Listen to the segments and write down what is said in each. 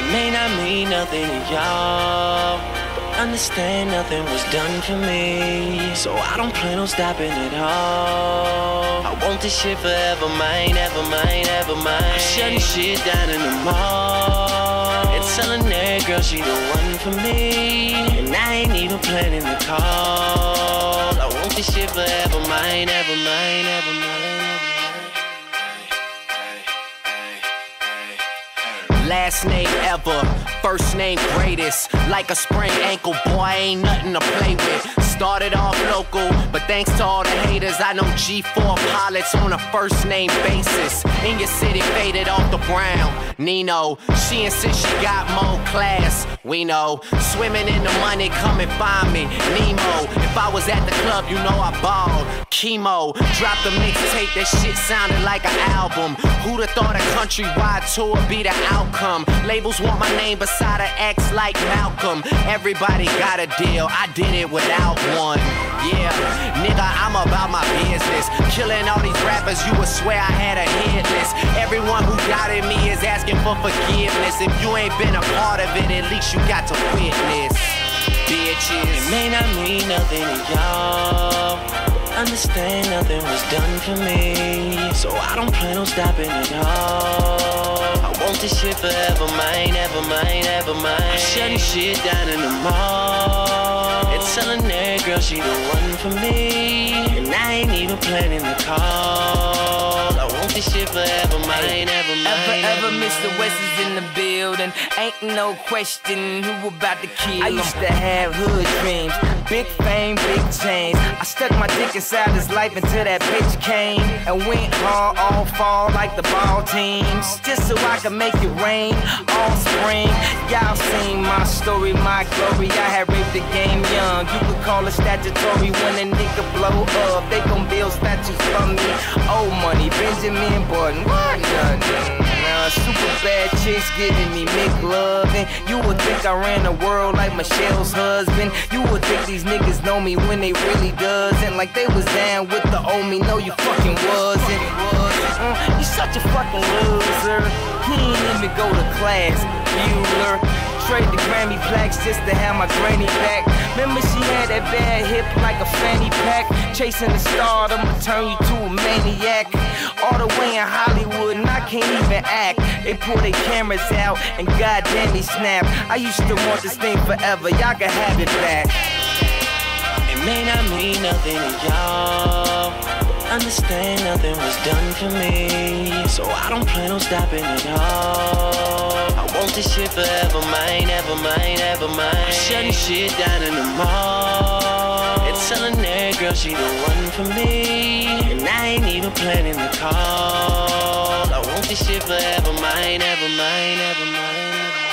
may not mean nothing to y'all, but understand nothing was done for me. So I don't plan on stopping at all. I want this shit forever, mine, ever mine, ever mine. I'm shutting shit down in the mall and telling that girl she the one for me, and I ain't even planning to call. I want this shit forever, mine, ever mine, ever mine. Last name ever, first name greatest. Like a sprained ankle, boy, ain't nothing to play with. Started off local, but thanks to all the haters, I know G4 pilots on a first name basis. In your city, faded off the brown. Nino, she insists she got more class. We know, swimming in the money, come and find me. Nemo, if I was at the club, you know I balled. Chemo, dropped a mixtape, that shit sounded like an album. Who'da thought a countrywide tour be the outcome? Labels want my name beside an X like Malcolm. Everybody got a deal, I did it without one. Yeah, nigga, I'm about my business. Killing all these rappers, you would swear I had a hit list. Everyone who doubted me is asking for forgiveness. If you ain't been a part of it, at least you got to witness. Bitches, it may not mean nothing to y'all, understand nothing was done for me. So I don't plan on stopping at all. I want this shit forever, mine, ever mine, ever mine. I'm shutting shit down in the mall and telling that girl she the one for me, and I ain't even planning to call. I want this shit forever, mine, ever mine. Ever Mr. West is in the building. Ain't no question who about to kill him. I used to have hood dreams, big fame, big chains. I stuck my dick inside his life until that bitch came and went hard all fall like the ball teams, just so I could make it rain all spring. Y'all seen my story, my glory. I had raped the game young. You could call it statutory when a nigga blow up. They gon' build statues for me. Old money, Benjamin Button, what nothing. Super bad chicks giving me McLovin'. You would think I ran the world like Michelle's husband. You would think these niggas know me when they really doesn't. Like they was down with the old me. No, you fucking wasn't. You such a fucking loser. He ain't even go to class, Bueller. Trade the Grammy plaques just to have my granny back. Remember she had that bad hip like a fanny pack. Chasing the star, I'ma turn you to a maniac. All the way in Hollywood and I can't even act. They pull their cameras out and goddamn they snap. I used to want this thing forever, y'all can have it back. It may not mean nothing to y'all, understand nothing was done for me. So I don't plan on stopping at all. I want this shit forever, mine, ever mine, ever mine. I'm shutting shit down in the mall and telling that girl she the one for me, and I ain't even planning to call. I want this shit forever, mine, ever mine, ever mine.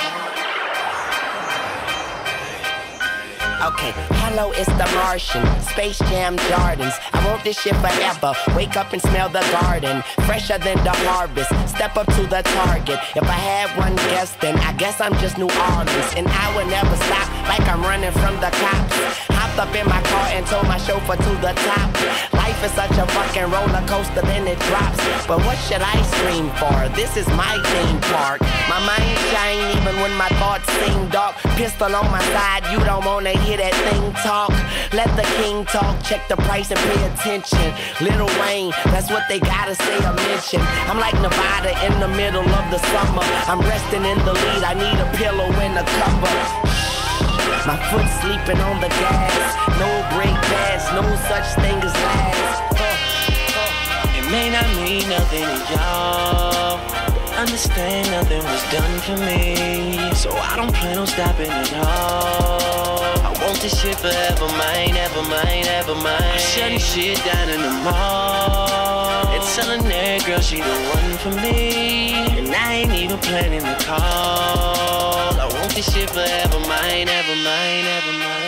okay, hello, it's the Martian, Space Jam Jordans. I want this shit forever, wake up and smell the garden, fresher than the harvest, step up to the target. If I had one guess, then I guess I'm just New Orleans, and I would never stop like I'm running from the cops. Hopped up in my car and told my chauffeur to the top. Life is such a fucking roller coaster, then it drops. But what should I scream for? This is my theme park. My mind shine even when my thoughts sing dark. Pistol on my side, you don't wanna hear that thing talk. Let the king talk, check the price and pay attention. Lil Wayne, that's what they gotta say or mention. I'm like Nevada in the middle of the summer. I'm resting in the lead, I need a pillow and a cover. My foot sleeping on the gas. No brake pads, no such thing as last. It may not mean nothing to y'all, understand nothing was done for me. So I don't plan on stopping at all. I want this shit forever, mine, ever mine, ever mine. I'm shutting shit down in the mall and telling that girl she the one for me, and I ain't even planning to call. I want this shit forever, mine, ever mine, ever mine.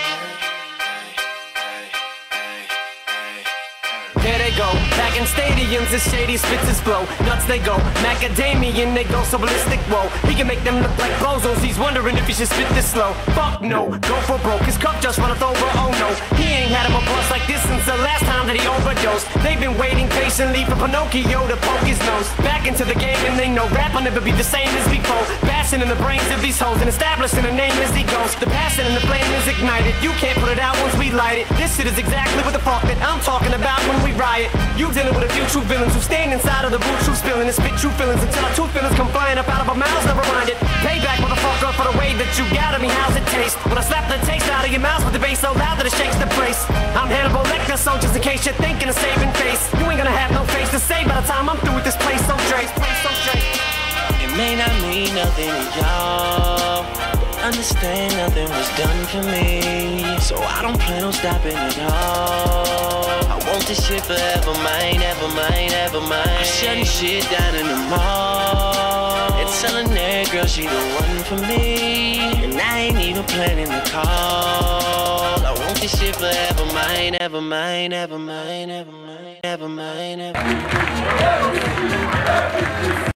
There they go, back in stadiums, the shady spits his flow. Nuts they go, macadamian, they go so ballistic, whoa. He can make them look like bozos, he's wondering if he should spit this slow. Fuck no, go for broke, his cup just runneth over, oh no. He ain't had him a bust like this since the last time that he overdosed. They've been waiting patiently for Pinocchio to poke his nose back into the game, and they know rap will never be the same as before. Bass blasting in the brains of these hoes and establishing a name as he goes. The passion and the flame is ignited. You can't put it out once we light it. This shit is exactly what the fuck that I'm talking about when we riot. You dealing with a few true villains who stand inside of the root, true spilling and spit true feelings until our true feelings come flying up out of our mouths. Never mind it. Payback, motherfucker, for the way that you got at me. How's it taste? When I slap the taste out of your mouth with the bass so loud that it shakes the place. I'm Hannibal Lecter, so just in case you're thinking of saving face, you ain't gonna have no face to say by the time I'm through with this place. So Dre, it may not mean nothing to y'all, but understand nothing was done for me, so I don't plan on stopping at all. I want this shit forever, mine, ever mine, ever mine. I'm shutting shit down in the mall and telling that girl she the one for me, and I ain't even planning to call. I want this shit forever, mine, ever mine, ever mine, ever mine, ever mine, ever mine.